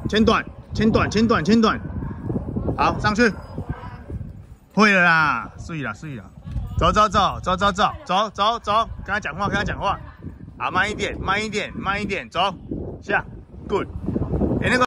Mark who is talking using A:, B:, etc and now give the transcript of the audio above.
A: 前短，前短，前短，前短。好，上去。会了啦，睡了，睡了。走走走走走走走走走，跟他讲话，跟他讲话。好，慢一点，慢一点，慢一点，走下 ，good。那个。